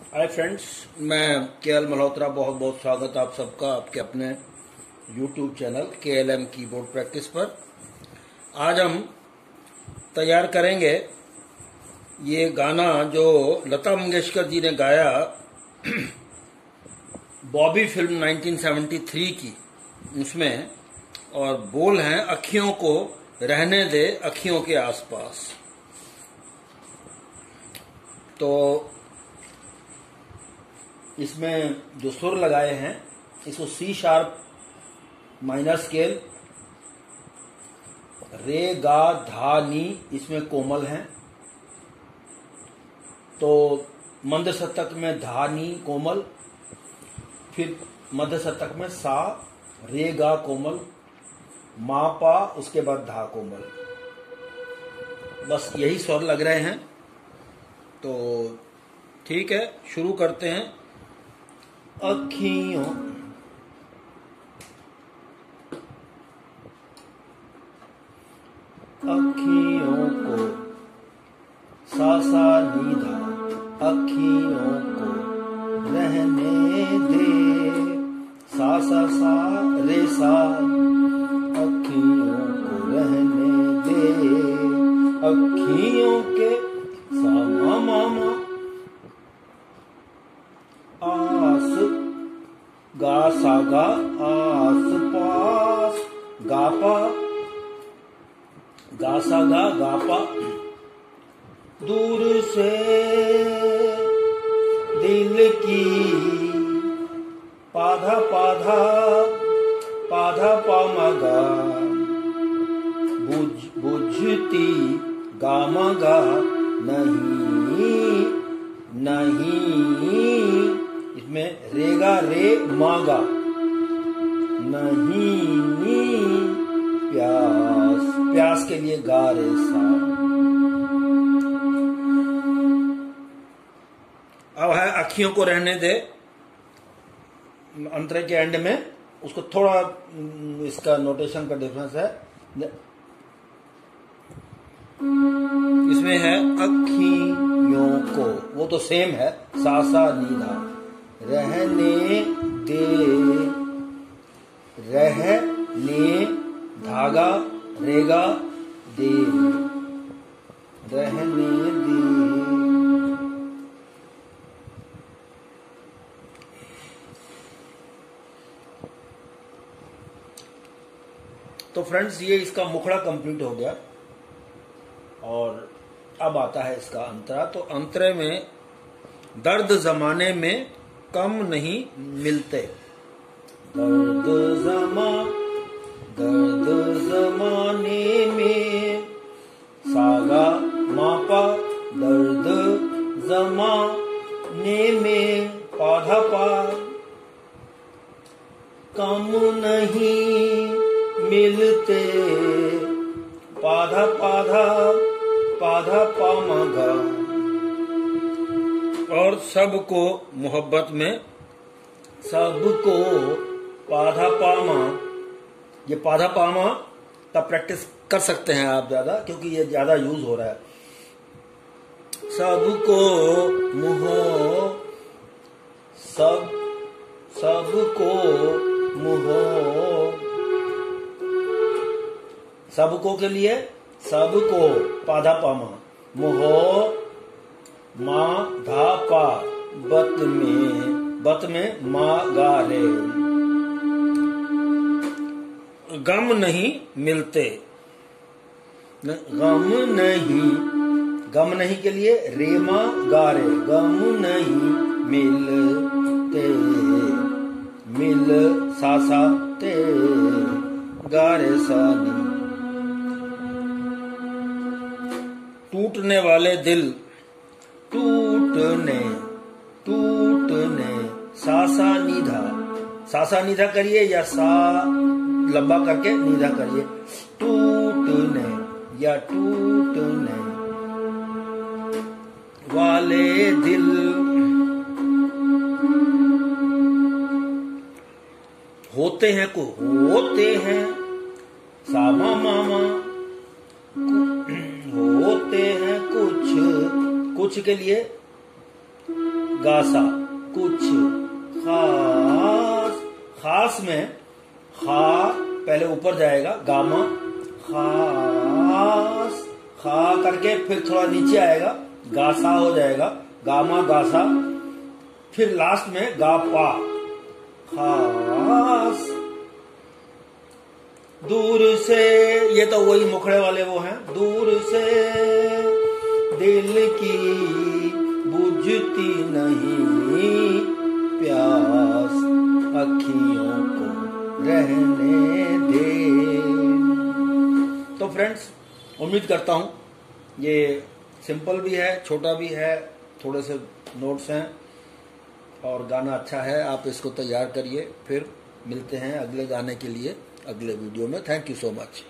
हाय friends, मैं KL Malhotra. बहुत बहुत स्वागत आप सबका आपके अपने YouTube channel KLM keyboard practice पर। आज हम तैयार करेंगे ये गाना जो लता मंगेशकर जी ने गाया बॉबी फिल्म 1973 की, उसमें। और बोल हैं, अखियों को रहने दे अखियों के आसपास। तो इसमें जो सुर लगाए हैं, इसको सी शार्प माइनर स्केल, रे गा धा नी इसमें कोमल हैं। तो मध्य शतक में धा नी कोमल, फिर मध्य शतक में सा रे गा कोमल, मा पा, उसके बाद धा कोमल। बस यही स्वर लग रहे हैं। तो ठीक है, शुरू करते हैं। अखियों को सा सा नी धा, अखियों को रहने दे सा सा सा रे सा, अखियों को रहने दे अखियों के सा मा मा मा, आस गा सा गा, आस पास गा पा, गा सा गा गा पा, दूर से दिल की पाधा पाधा, पाधा पा मा गा, बुझती गा मा गा, नहीं नहीं, इसमें रेगा रे मागा, नहीं प्यास, प्यास के लिए गा रे सा। अब है अखियों को रहने दे, अंतरे के एंड में। उसको थोड़ा इसका नोटेशन का डिफरेंस है। इसमें है अखियों को, वो तो सेम है, सा सा नी धा, रहने दे, रहने धागा रेगा दे, रहने दे। तो फ्रेंड्स, ये इसका मुखड़ा कंप्लीट हो गया। और अब आता है इसका अंतरा। तो अंतरे में दर्द जमाने में कम नहीं मिलते, दर्द जमाने में सागा मापा, दर्द जमाने में पाधा पा, कम नहीं मिलते पाधा पाधा, पाधा पा मगा। और सबको मोहब्बत में, सबको पाधा पामा, ये पाधा पामा का प्रैक्टिस कर सकते हैं आप ज्यादा, क्योंकि ये ज्यादा यूज हो रहा है। सबको सबको सबको के लिए सबको पाधा पामा, मोहो मा धा पा, बत में मा गा रे, गम नहीं मिलते, गम नहीं के लिए रे मा गा रे, गम नहीं मिलते, मिल सा सा ते गा रे सा नी। टूटने वाले दिल, टूटने सा निधा, सा निधा करिए या सा लंबा करके निधा करिए। टूटने या टूटने वाले दिल, होते हैं को होते हैं सामा मामा, होते हैं कुछ, कुछ के लिए गासा, कुछ खास। खास में खा पहले ऊपर जाएगा, गामा, खास, खा करके फिर थोड़ा नीचे आएगा, गासा हो जाएगा, गामा गासा, फिर लास्ट में गा पा, खास। दूर से, ये तो वही मुखड़े वाले वो हैं, दूर से दिल की बुझती नहीं प्यास, अखियों को रहने दे। तो फ्रेंड्स, उम्मीद करता हूं ये सिंपल भी है, छोटा भी है, थोड़े से नोट्स हैं और गाना अच्छा है। आप इसको तैयार करिए, फिर मिलते हैं अगले गाने के लिए अगले वीडियो में। Thank you so much.